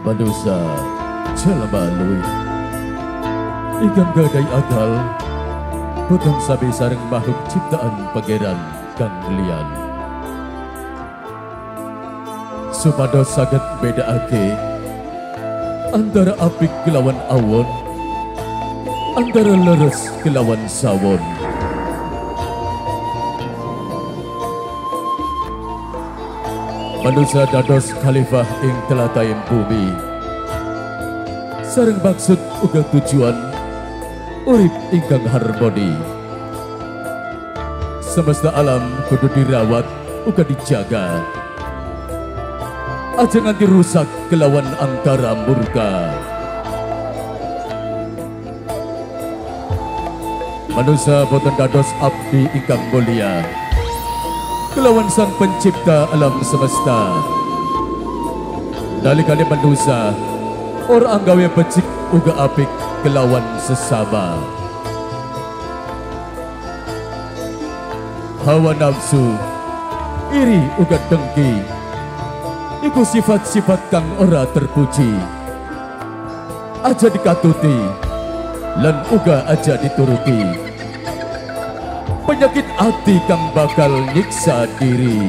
Manusia jelema luwih ingkang gadai akal boten sabi sareng makhluk ciptaan pangeran kang liyan. Supados saged bedakake antara apik kelawan awon, antara leres kelawan sawon. Manusia dados khalifah ing telatahing bumi. Sareng maksud uga tujuan urip ingkang harmoni. Semesta alam kudu dirawat uga dijaga. Aja nganti rusak kelawan angkara murka. Manusia boten dados abdi ingkang mulia kelawan sang pencipta alam semesta. Nalikane manusia ora anggawe becik uga apik kelawan sesama. Hawa nafsu, iri uga dengki, iku sifat-sifat kang ora terpuji. Aja dikatuti lan uga aja dituruti. Penyakit hati kang bakal nyiksa diri.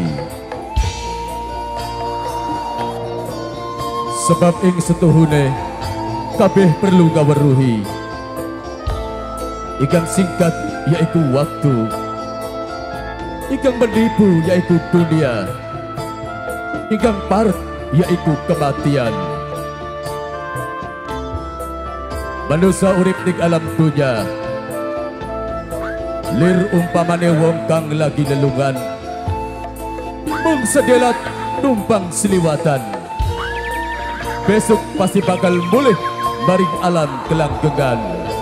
Sebab ing setuhune kabeh perlu ngaweruhi. Ingkang singkat yaiku waktu, ingkang menipu yaiku dunia, ingkang parek yaiku kematian. Manusia urip ning alam dunya lir umpamane wong kang lagi lelungan, mung sedelat numpang seliwatan. Besok pasti bakal mulih maring alam kelanggengan.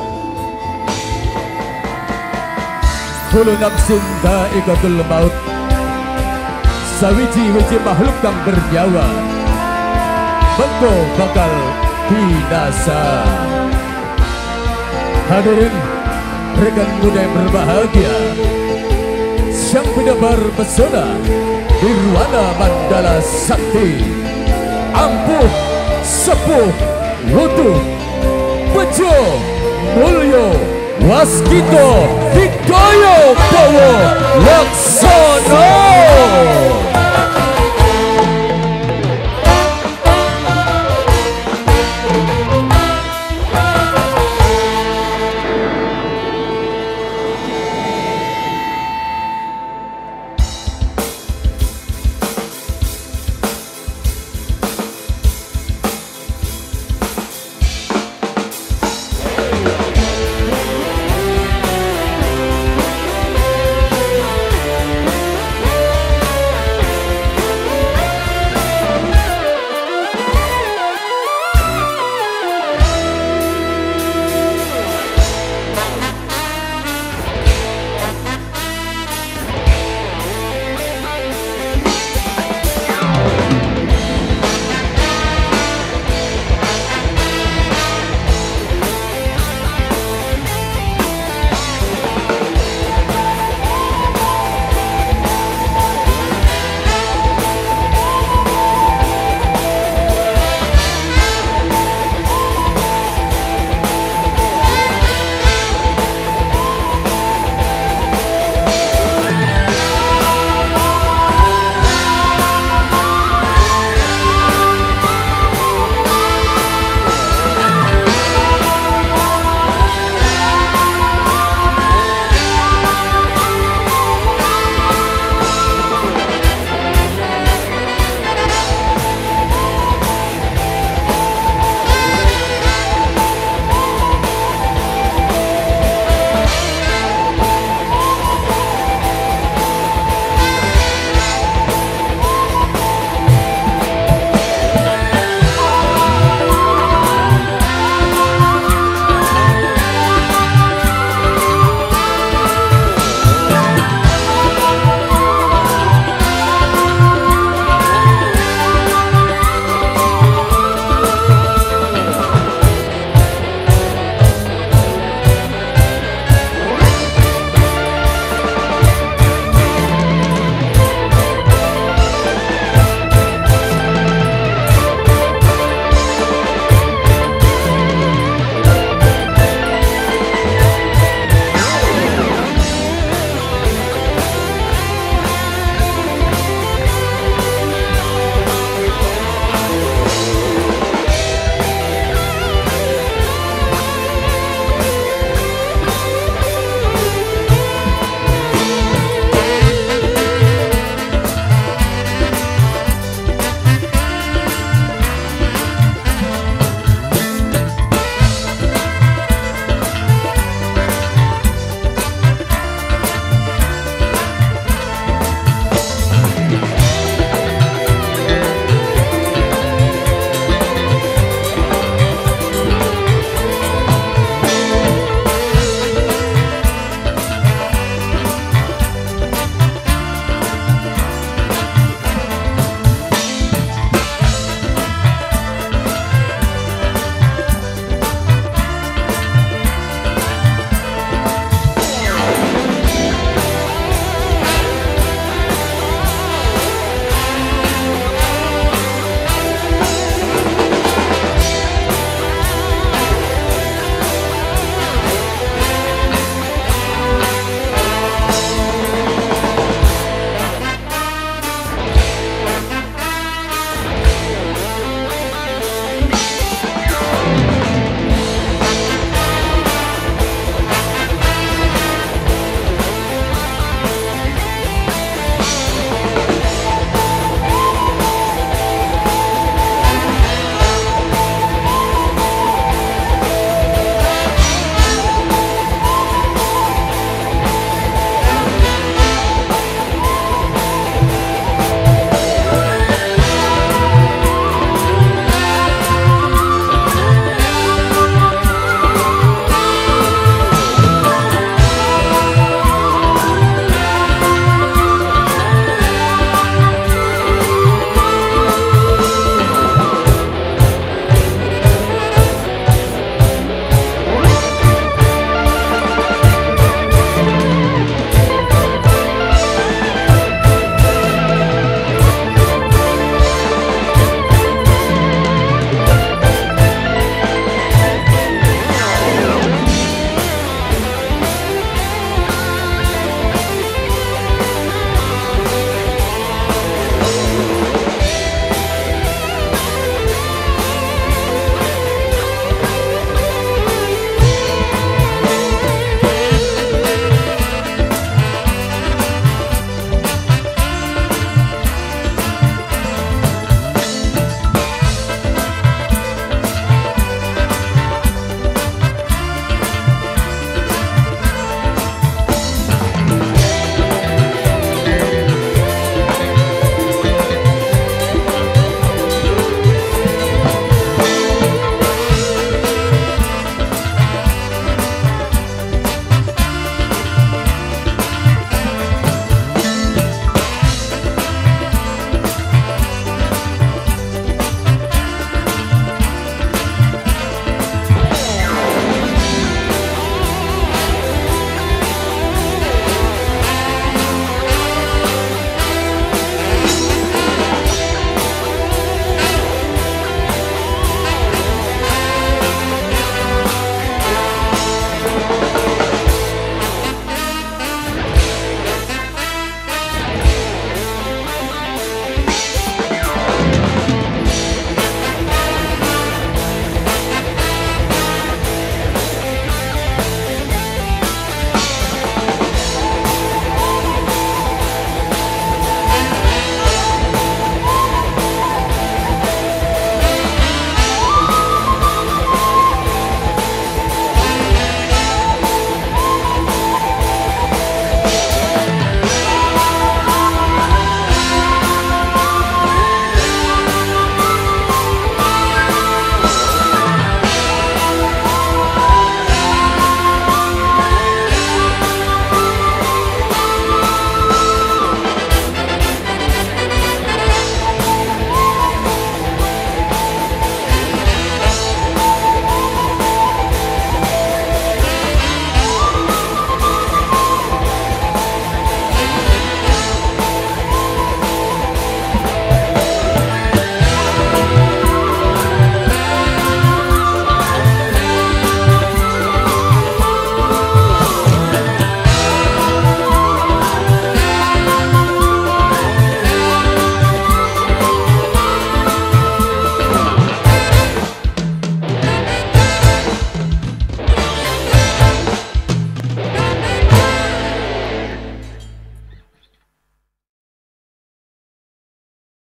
Kullu nafsin dha'iqatul maut, sawiji-wiji makhluk kang bernyawa mengko bakal binasa. Hadirin rekan muda yang berbahagia, sang penebar pesona Nirwana Mandala Sakti, ampuh, sepuh, wutuh, bejo, mulyo, waskito, hidaya bawa laksana.